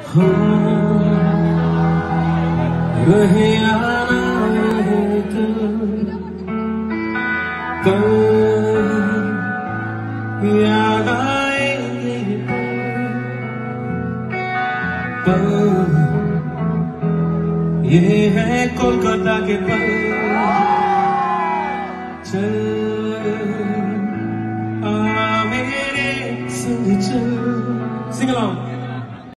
हम रहे आना रहे कल याद आएंगे पल ये है कोलकाता के पल। चल आ मेरे संग चल, सिंग अलोंग।